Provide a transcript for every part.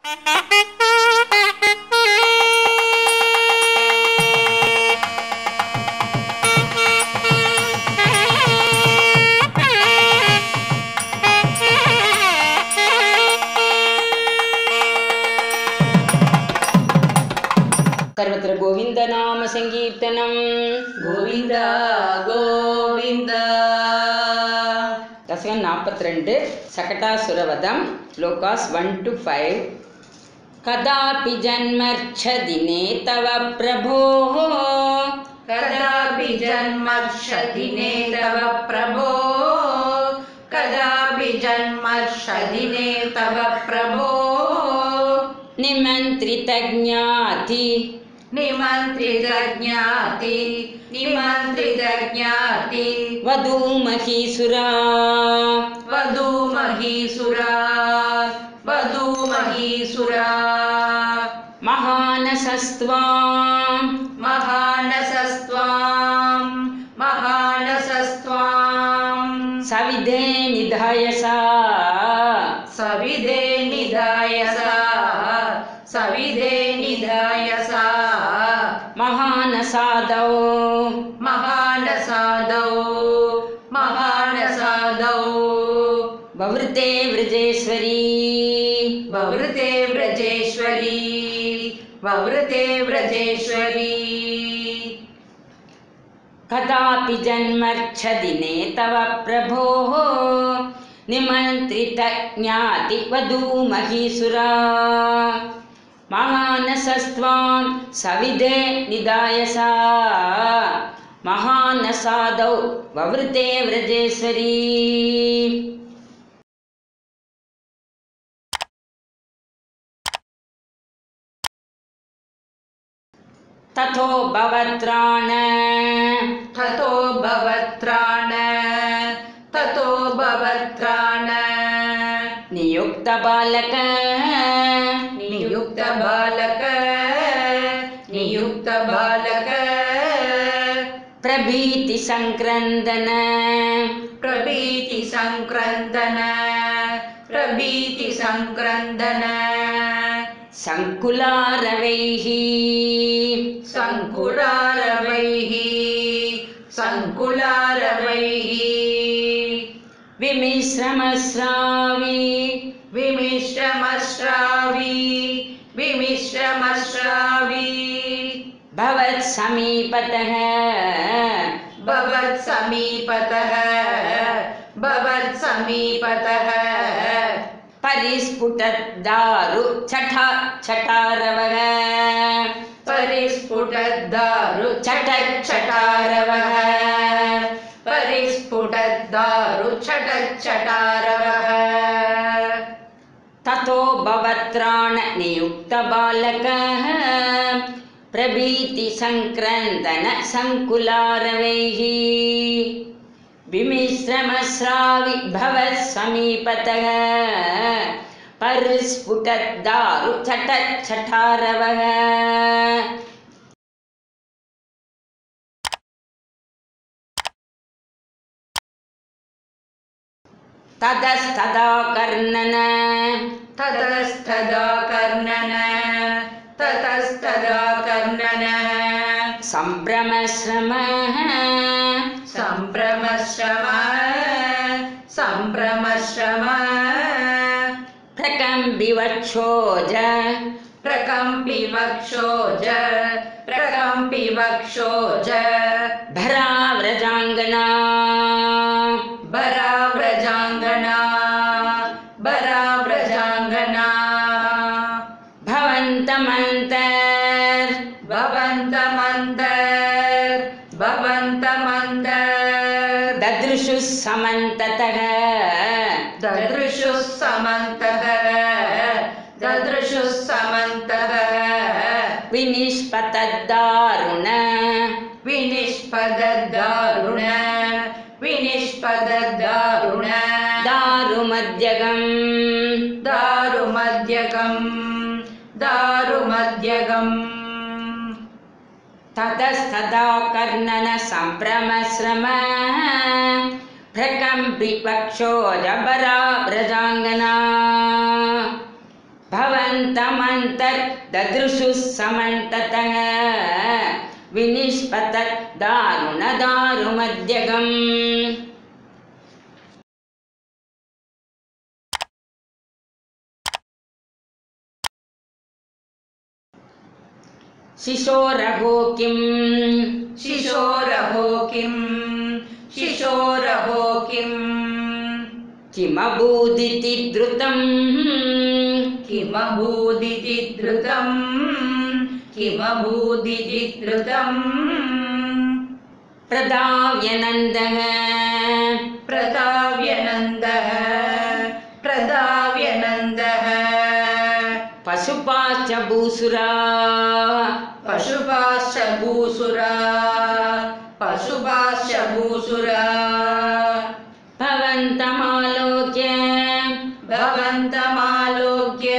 सर्वत्र गोविंद नाम संकीर्तनम गोविंद गोविंद दशकं 42 सकटासुरवधं श्लोकास् 1 to 5 कदापि जन्मर्क्षदिने तव प्रभोः कदापि जन्मर्षदिने तव प्रभो कदापि जन्मर्षदिने तव प्रभो निमन्त्रितज्ञाति निमन्त्रितज्ञाति निमन्त्रितज्ञाति वधूमहीसुरा वधूमहीसुरा वधूमहीसुरा महानसस्त्वां महानसस्त्वां महानसस्त्वां सविधे निधायसा सविधे निधायसा सविधे निधायसा महानसादौ महानसादौ महानसादौ ववृते व्रजेश्वरी ववृते व्रजेश्वरी ववृते व्रजेश्वरी कदापि जन्मर्क्षदिने तव प्रभोः निमन्त्रितज्ञाति वधूमहीसुरा महानसस्त्वां सविधे निधायसा महानसादौ ववृते व्रजेश्वरी ततो भवत्राण ततो भवत्राण ततो भवत्राण नियुक्त बालक नियुक्त बालक नियुक्त बालक प्रभीति संक्रंदन प्रभीति संक्रंदन प्रभीति संक्रंदन संकुलारवैः संकुलारवैः संकुलारवैः विमिश्रमस्रावि विमिश्रमश्रावी विमिश्रमश्रावी भवत्समीपतः भवत्समीपतः भवत्समीपतः परिस्फुटद्दारु छठा छठारवः परिस्फुटद्दारु छटच्छटारवः परिस्फुटद्दारु छटच्छटारवः ततो भवत्राण नियुक्त बालकः प्रभीति संक्रंदन संकुलारवैः विमिश्रमस्रावि भवत्समीपतः परिस्फुटद्दारु छटच्छटारवः ततस्तदा कर्णन ततस्तदा कर्णन ततस्तदा कर्णन सम्भ्रमश्रमः सम्भ्रमश्रम प्रकम्पिवक्षोज प्रकम्पिवक्षोज प्रकम्पिवक्षोज भराव्रजाङ्गना भराव्रजाङ्गना भराव्रजाङ्गना भवन्तमन्तर् भवन्तमन्तर् भवन्तमन्तर् ददृशुः समन्ततः ददृशुः समन्तः ददृशुः समन्तः विनिष्पतद्दारुण विनिष्पदद्दारुण विनिष्पदद्दारुण दारुमध्यगम् दारुमध्यगम् दारुमध्यगम् ततस्तदा कर्णन सम्भ्रमश्रम प्रकम्पिवक्षोज भराव्रजाङ्गना भवन्तमन्तर्ददृशुः समन्ततः विनिष्पतत् दारुणदारुमध्यगम् शिशोरहो किम् शिशोरहो किम् शिशोरहो किम् किमभूदिति द्रुतम् किमभूदिति धृतम् किमभूदिति धृतम् प्रदाव्यनन्दः प्रदाव्यनन्दः प्रदाव्यनन्दः पशुपाश्च भूसुरा पशुपाश्च भूसुरा पशुपाश्च भूसुरा भवन्तमालोक्य भवन्तमालोक्य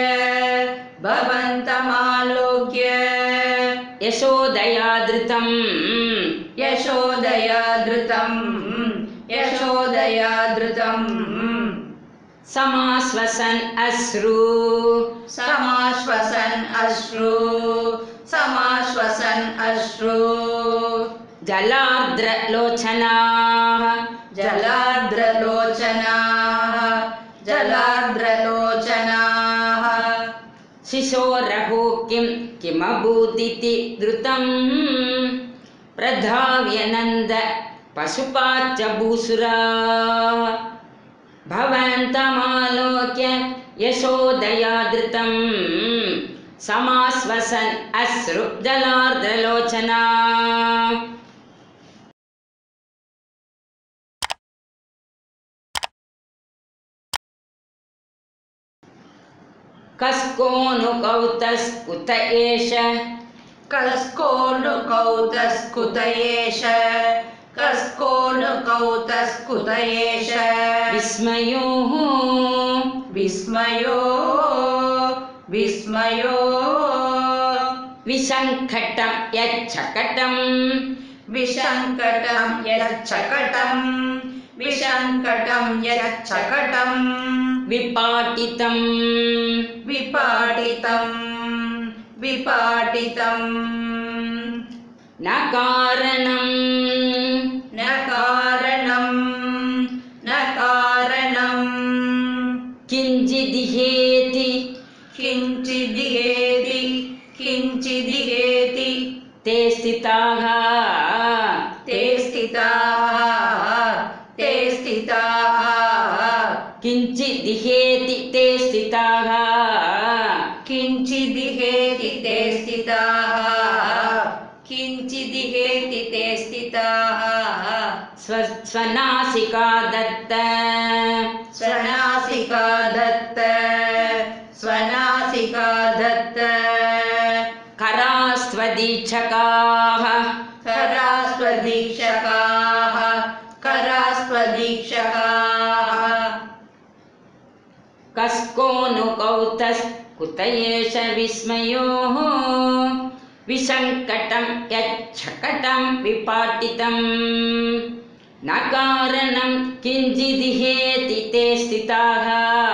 भवन्तमालोक्य यशोदया धृतम् यशोदया धृतम् यशोदया धृतम् समाश्वसन् अश्रु समाश्वसन् अश्रु समाश्वसन् अश्रु जलार्द्रलोचनाः जलार्द्रलोचनाः जलार्द्रलोचनाः शिशोरहो किमभूदिति द्रुतम् प्रधाव्यनन्द पशुपाच्च भूसुरा भवन्तमालोक्य यशोदया धृतम् समाश्वसन् अश्रु जलार्द्रलोचना कस्कोऽनुकौतस्कुत एष कस्कोऽनुकौतस्कुत एष कस्कोऽनुकौतस्कुत एष विस्मयो विस्मयो विस्मयो विसङ्कटं यच्छकटं विसङ्कटं यच्छकटं विसङ्कटं यच्छकटं विपाटितं विपाटितं विपाटितं न कारणं न कारणं न कारणं किञ्चिदिहेति किञ्चिदिहेति किञ्चिदिहेति ते स्थिताः ते स्थिताः ते स्थिताः किञ्चिदिहेति ते स्थिताः किञ्चिदिहेति ते स्थिताः किञ्चिदिहेति ते स्थिताः स्वनासिका दत्त स्वनासिका दत्त स्वनासिका दत्त करास्त्वदीक्षकाः करास्त्वदीक्षकाः करास्त्वदीक्षकाः कस्कोऽनुकौतस्कुत एष विस्मयोः विसङ्कटं यच्छकटं विपाटितं न कारणं किञ्चिदिहेति ते स्थिताः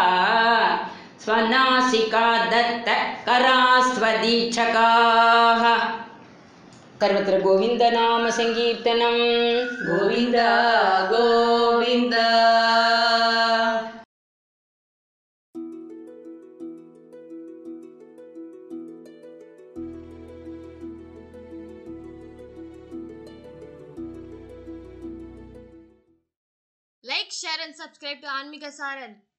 स्वनासिका दत्त करास्त्वदीक्षकाः सर्वत्र गोविन्दनाम सङ्कीर्तनं Govinda Govinda Like, share and subscribe to Anmika Saran.